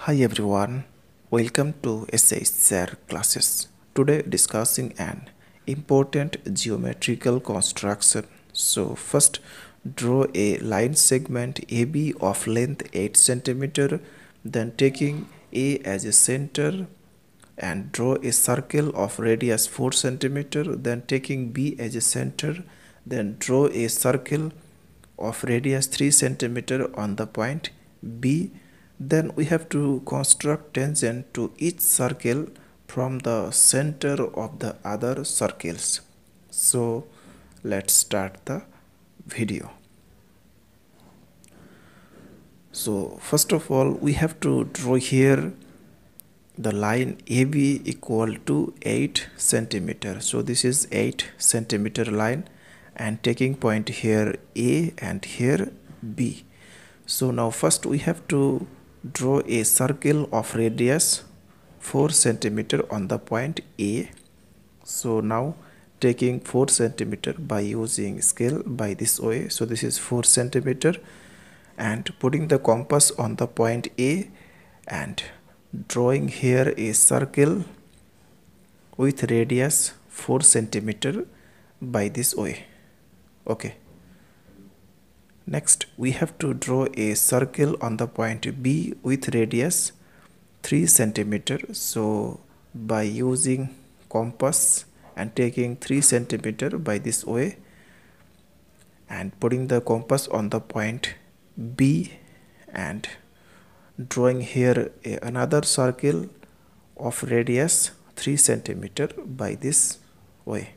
Hi everyone, welcome to 8cm.Classes. Today discussing an important geometrical construction. So first draw a line segment AB of length 8 cm, then taking A as a center and draw a circle of radius 4 cm, then taking B as a center, then draw a circle of radius 3 cm on the point B. Then we have to construct tangent to each circle from the center of the other circles. So let's start the video. So first of all, we have to draw here the line AB equal to 8 cm. So this is 8 cm line and taking point here A and here B. So now first we have to draw a circle of radius 4 cm on the point A. So now taking 4 cm by using scale by this way. So this is 4 cm and putting the compass on the point A and drawing here a circle with radius 4 cm by this way. Okay. Next, we have to draw a circle on the point B with radius 3 cm. So by using compass and taking 3 cm by this way and putting the compass on the point B and drawing here another circle of radius 3 cm by this way.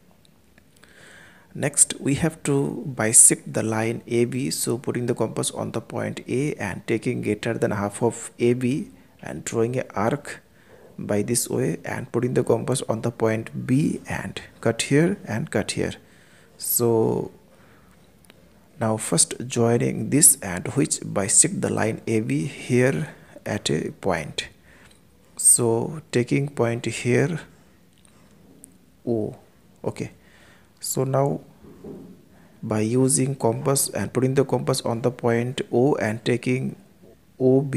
Next, we have to bisect the line AB. So putting the compass on the point A and taking greater than half of AB and drawing an arc by this way and putting the compass on the point B and cut here and cut here. So now first joining this and which bisect the line AB here at a point. So taking point here O. Okay. So now by using compass and putting the compass on the point O and taking OB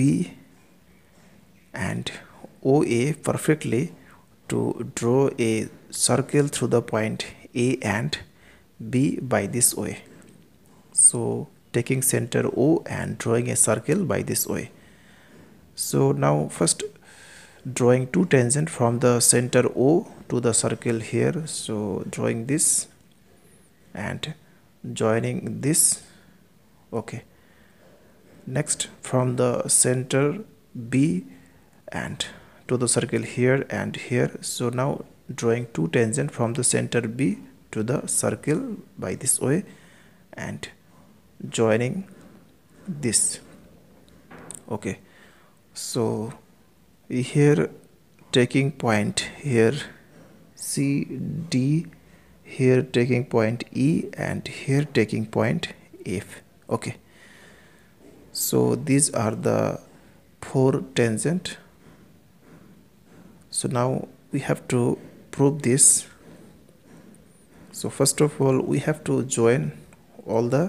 and OA perfectly to draw a circle through the point A and B by this way. So taking center O and drawing a circle by this way. So now first drawing two tangent from the center O to the circle here. So drawing this and joining this. Okay. Next from the center B and to the circle here and here. So now drawing two tangent from the center B to the circle by this way and joining this. Okay. So here taking point here CD, here taking point E and here taking point F. Okay. So these are the four tangent. So now we have to prove this. So first of all, we have to join all the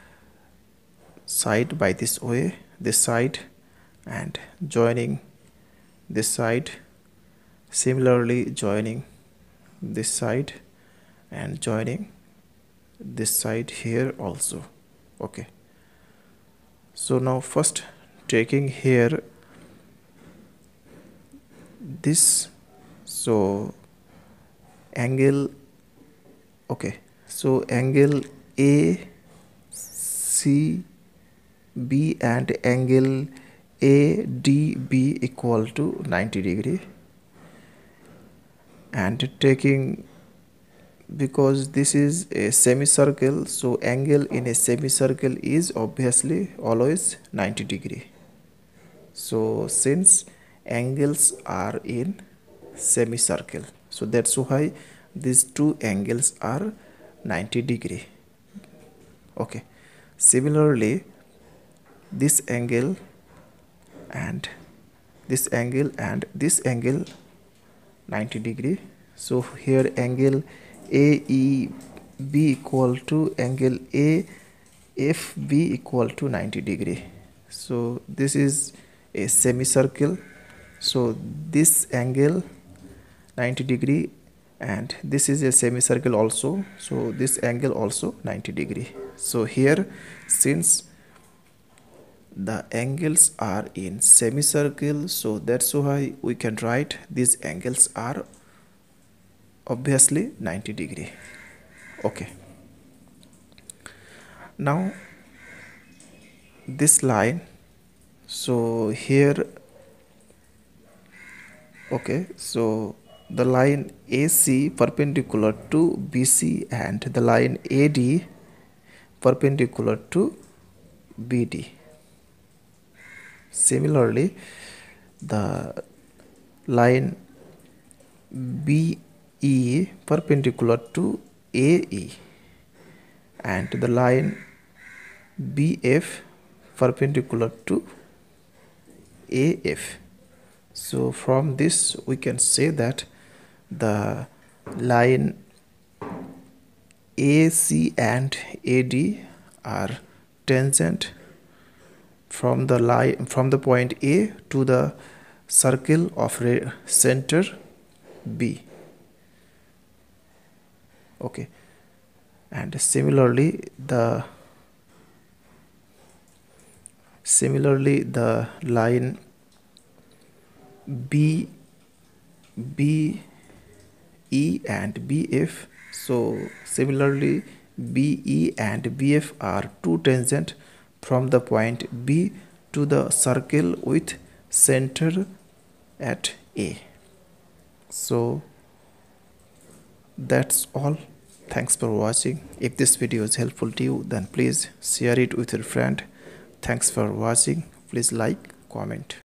side by this way, this side and joining this side, similarly joining this side and joining this side here also. Okay. So now first taking here this, so angle, okay, so angle ACB and angle ADB equal to 90 degree and taking, because this is a semicircle, so angle in a semicircle is obviously always 90 degree. So since angles are in semicircle, so that's why these two angles are 90 degree. Okay. Similarly, this angle and this angle and this angle 90 degree. So here angle AEB equal to angle AFB equal to 90 degree. So this is a semicircle. So this angle 90 degree, and this is a semicircle also, so this angle also 90 degree. So here, since the angles are in semicircle, so that's why we can write these angles are obviously 90 degree. Okay, now this line, so here, okay, so the line AC perpendicular to BC and the line AD perpendicular to BD. Similarly, the line BE perpendicular to AE and the line BF perpendicular to AF. So from this we can say that the line AC and AD are tangent from the point A to the circle of center B. Okay, and similarly the line B E and BF, so similarly BE and BF are two tangent from the point B to the circle with center at A. So that's all. Thanks for watching. If this video is helpful to you, then please share it with your friend. Thanks for watching. Please like, comment.